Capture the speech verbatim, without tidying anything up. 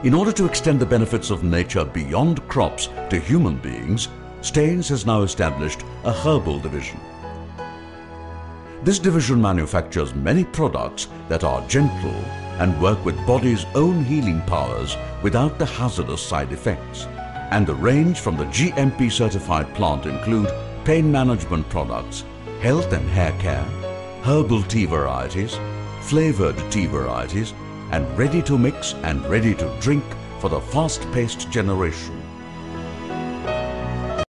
In order to extend the benefits of nature beyond crops to human beings, Staines has now established a herbal division. This division manufactures many products that are gentle and work with body's own healing powers without the hazardous side effects. And the range from the G M P certified plant include pain management products, health and hair care, herbal tea varieties, flavored tea varieties, and ready to mix and ready to drink for the fast-paced generation.